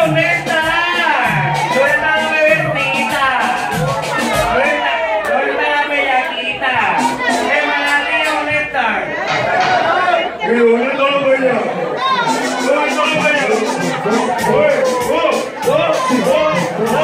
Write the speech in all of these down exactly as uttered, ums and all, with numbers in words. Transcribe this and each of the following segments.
¿dónde está? ¿Dónde está la bebecita? ¿Dónde está, dónde está la bellaquita? Hermana tía, ¿dónde están? ¿Y dónde está la bella? ¿Dónde está la bella? ¡Oye! ¡Oh! ¡Oh! ¡Oh! ¡Oh!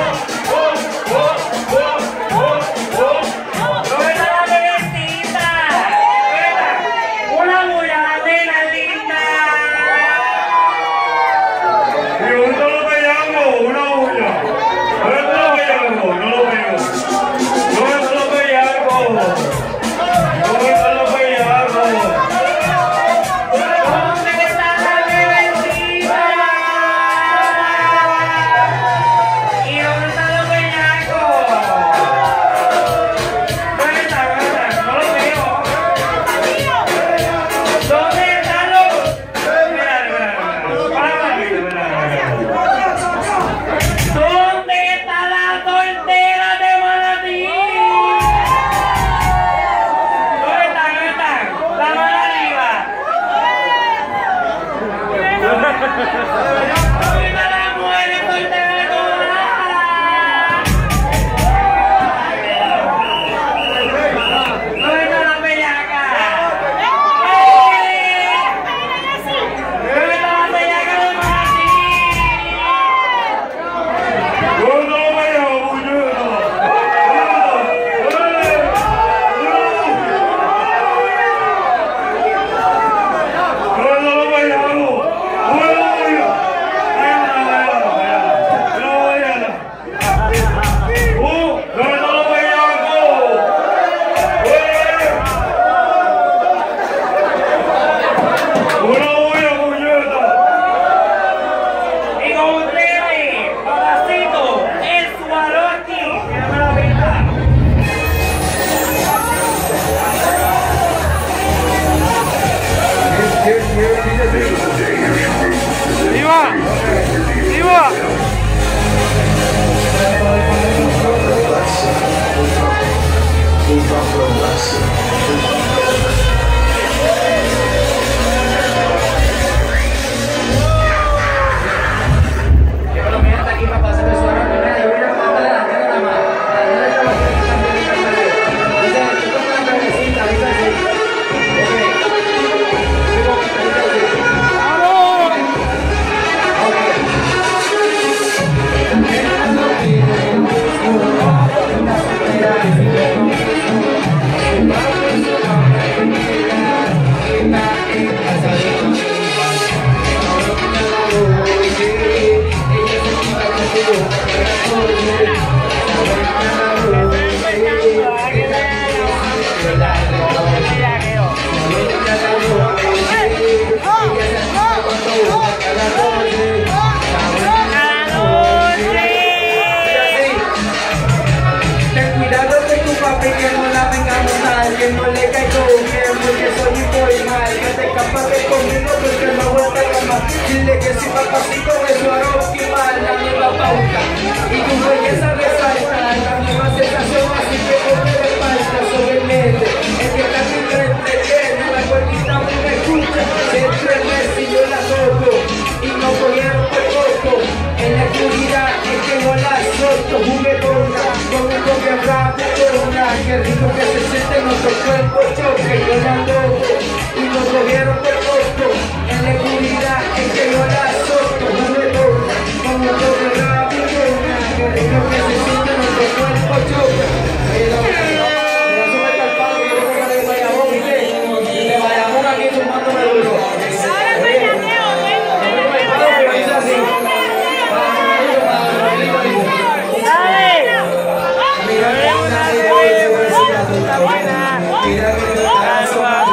Dile que si papacito de Swarovski mal la nueva pauta y tu belleza resalta la nueva sensación, así que ponte de falta sobre el mente. Es que también te entretiene, la cuerpita me escucha, se estremece y yo la toco y no cogieron por poco. En la oscuridad es que no la solto, juguetona, con un toque rapidona, qué rico que se siente nuestro cuerpo choque, yo la toco y no cogieron por poco. En la oscuridad es que yo la solto, juguetona, con un toque rapidona, qué rico que se siente nuestro cuerpo choque. Pero, no sube el palo que yo tengo de Bayamón, ¿y qué? Y de Bayamón aquí tumbándome duro. Mira,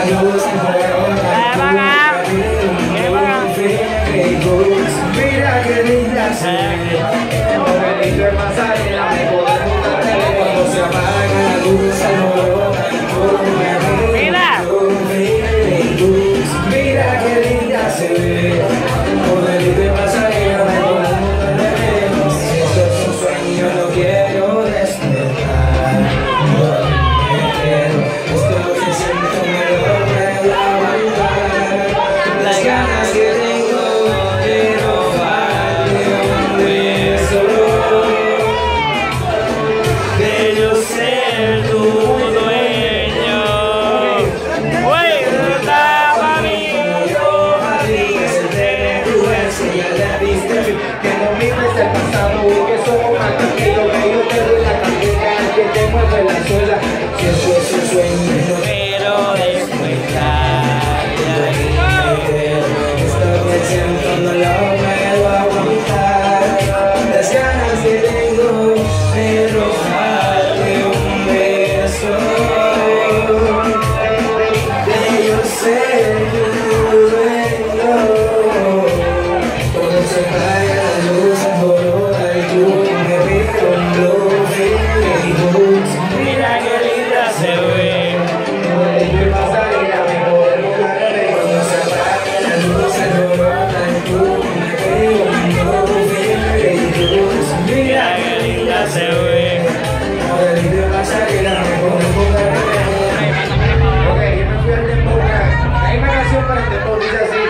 luz en mira que linda se ve. Por el hilo de pasarela me podemos dar cuando se apaga la luz alborota y todo me Mira. Mira que linda se ve. Por el hilo de pasarela me podemos dar esto es un sueño, no quiero despertar. Esto que siento me lo puedo aguantar. Las ganas que tengo de no fallar un beso, de yo ser tu dueño. Uy, está mami. Yo a ti es el de tu estrella, le diste que no vives el pasado y que somos más tranquilos, que yo te doy la cantidad que te mueve la suela. Si eso es un sueño, Pero despertar. esto que siento no lo puedo aguantar. Las ganas que tengo de robarte un beso, de yo ser tu dueño. Cuando se vaya la luz alborota y tú me pido un blues y blues. Mira qué linda se ve. Por el que pasaría mejor lugar cuando se apague la luz alborota y tú me pido un blues y blues. Mira qué linda se ve. Por el que pasaría mejor lugar. Ok, yo me fui al tempo. Hay una canción para el tempo, dice así.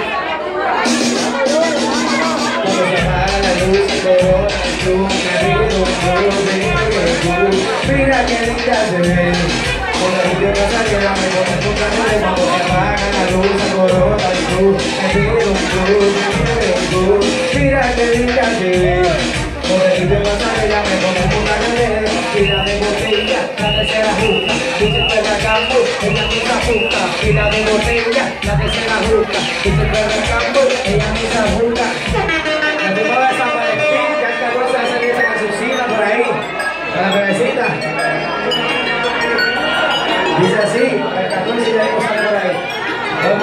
Cuando se apaga la luz alborota y tú me pido un blues. Mira que linda se ve. Con la luz de pasarela me pone tu canal. Cuando se apaga la luz alborota y tú me pido un blues, me pido un blues. Mira que linda se ve. Con la luz de pasarela me pone tu canal. Pila de botella, la tercera justa. Dice que la campo, ella me la justa. Pila de botella, la tercera justa. Dice que la campo, ella me la justa. La primera de San Valentín, que esta cosa va a salir esa cancioncita por ahí. Para la bebecita. Dice así, el catorce ya hemos salido por ahí. Ok.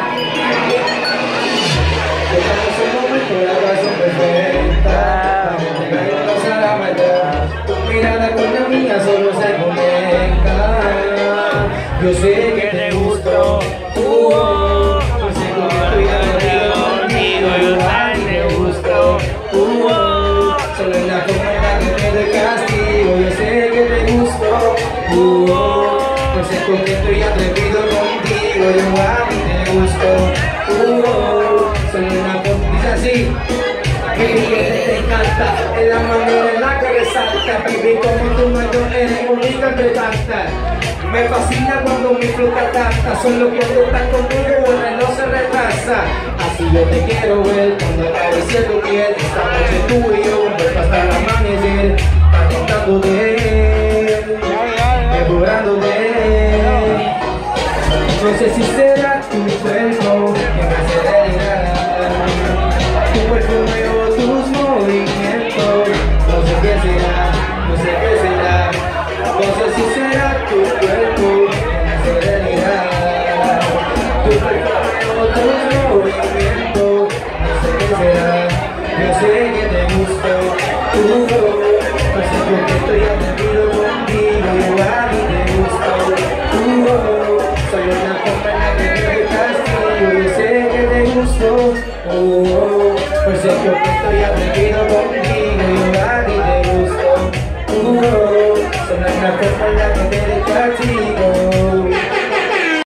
Estamos en un momento de la razón perfecta. Estamos llegando a la meta. Tu mirada con la mía solo se conecta. Yo sé que te gusto. Uh, oh. Yo sé que estoy contigo. Yo también te gusto. Uh, oh. Solo en la forma en la que te doy castigo. Yo sé que te gusto. Uh, oh. Yo sé que estoy atrevido contigo. Yo a mí te gusto. Uh, oh. Solo en la forma. Dice así. Baby, que te encanta, en la manera en la que resalta. Baby, como tú no eres única entre tantas. Me fascina cuando mi fruta capta. Solo cuando estás conmigo el reloj se retrasa. Así yo te quiero ver cuando acaricie tu piel. Esta noche tú y yo, vuelvo hasta el amanecer. Estás contando de él, mejorando de él. No sé si será tu cuerpo que me hace delirar. Tu perfume o tus movimientos. No sé qué será, no sé qué será. No sé si será tu cuerpo que me hace delirar. Tu perfume o tus movimientos. No sé qué será. Yo sé que te gusto. Uh, no sé por qué estoy atrevido contigo. Yo a mí te gusto. Uh, soy una forma en la que te castigo. Yo sé que te gusto. Uh, pues es porque estoy atrevido contigo. Yo a mí te gusto. Uh, soy una forma en la que te castigo.